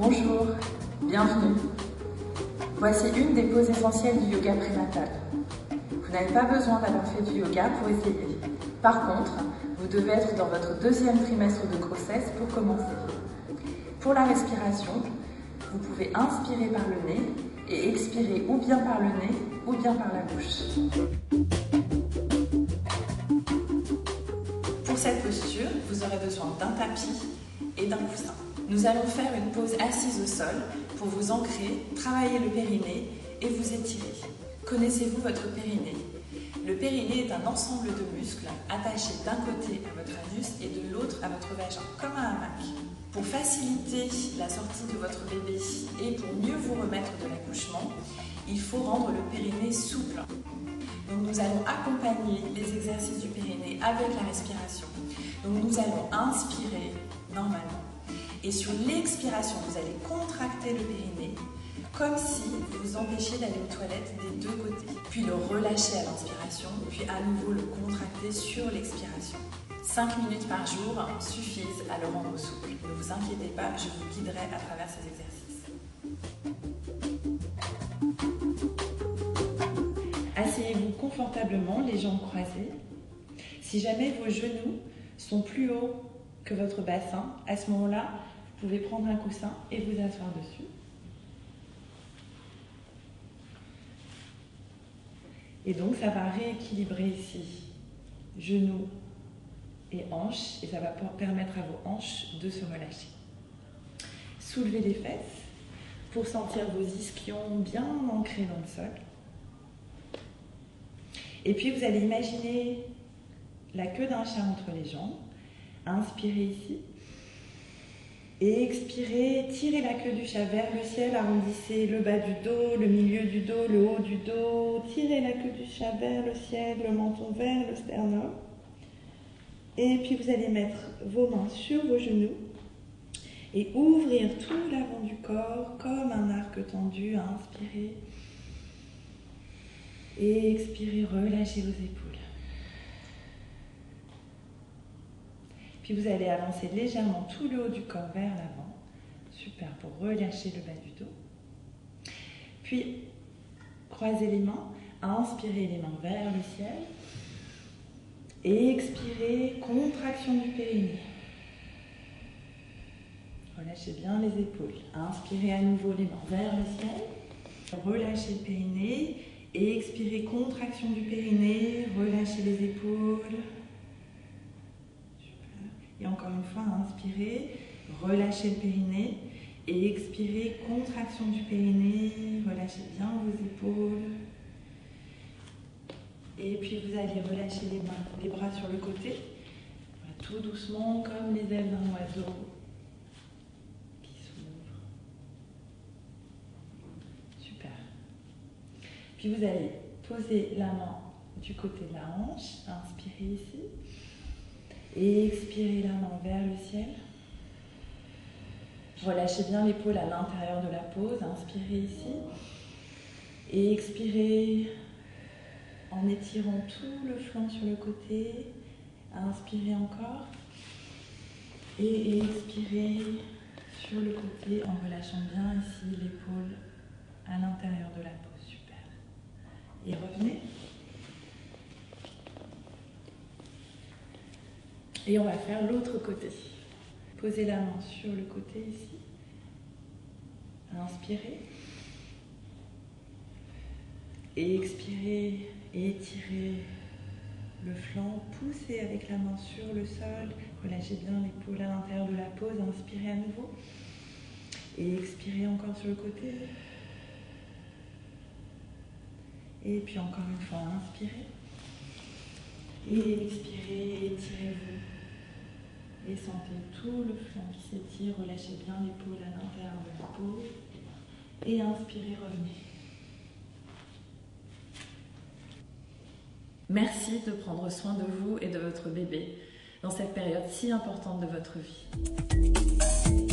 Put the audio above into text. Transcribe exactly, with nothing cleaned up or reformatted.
Bonjour, bienvenue. Voici une des poses essentielles du yoga prénatal. Vous n'avez pas besoin d'avoir fait du yoga pour essayer. Par contre, vous devez être dans votre deuxième trimestre de grossesse pour commencer. Pour la respiration, vous pouvez inspirer par le nez et expirer ou bien par le nez ou bien par la bouche. Pour cette posture, vous aurez besoin d'un tapis et d'un coussin. Nous allons faire une pause assise au sol pour vous ancrer, travailler le périnée et vous étirer. Connaissez-vous votre périnée? Le périnée est un ensemble de muscles attachés d'un côté à votre anus et de l'autre à votre vagin, comme un hamac. Pour faciliter la sortie de votre bébé et pour mieux vous remettre de l'accouchement, il faut rendre le périnée souple. Donc nous allons accompagner les exercices du périnée avec la respiration. Donc nous allons inspirer normalement. Et sur l'expiration, vous allez contracter le périnée comme si vous vous empêchiez d'aller aux toilettes des deux côtés. Puis le relâcher à l'inspiration, puis à nouveau le contracter sur l'expiration. cinq minutes par jour suffisent à le rendre souple. Ne vous inquiétez pas, je vous guiderai à travers ces exercices. Asseyez-vous confortablement, les jambes croisées. Si jamais vos genoux sont plus hauts que votre bassin, à ce moment-là, vous pouvez prendre un coussin et vous asseoir dessus. Et donc, ça va rééquilibrer ici genoux et hanches, et ça va permettre à vos hanches de se relâcher. Soulevez les fesses pour sentir vos ischions bien ancrés dans le sol. Et puis, vous allez imaginer la queue d'un chat entre les jambes. Inspirez ici. Et expirez, tirez la queue du chat vers le ciel, arrondissez le bas du dos, le milieu du dos, le haut du dos. Tirez la queue du chat vers le ciel, le menton vers le sternum. Et puis vous allez mettre vos mains sur vos genoux et ouvrir tout l'avant du corps comme un arc tendu. Inspirez. Et expirez, relâchez vos épaules. Puis vous allez avancer légèrement tout le haut du corps vers l'avant. Super, pour relâcher le bas du dos. Puis, croisez les mains. Inspirez les mains vers le ciel. Et expirez, contraction du périnée. Relâchez bien les épaules. Inspirez à nouveau les mains vers le ciel. Relâchez le périnée. Et expirez, contraction du périnée. Relâchez les épaules. Et encore une fois, inspirez, relâchez le périnée et expirez, contraction du périnée, relâchez bien vos épaules. Et puis vous allez relâcher les mains, les bras sur le côté, tout doucement comme les ailes d'un oiseau qui s'ouvrent. Super. Puis vous allez poser la main du côté de la hanche, inspirez ici. Et expirez la main vers le ciel. Relâchez bien l'épaule à l'intérieur de la pose. Inspirez ici. Et expirez en étirant tout le flanc sur le côté. Inspirez encore. Et expirez sur le côté en relâchant bien ici l'épaule à l'intérieur de la pose. Super. Et revenez. Et on va faire l'autre côté. Posez la main sur le côté ici. Inspirez. Et expirez. Et étirez le flanc. Poussez avec la main sur le sol. Relâchez bien l'épaule à l'intérieur de la pose. Inspirez à nouveau. Et expirez encore sur le côté. Et puis encore une fois, inspirez. Et expirez, étirez-vous. Et sentez tout le flanc qui s'étire. Relâchez bien l'épaule à l'intérieur de la peau. Et inspirez, revenez. Merci de prendre soin de vous et de votre bébé dans cette période si importante de votre vie.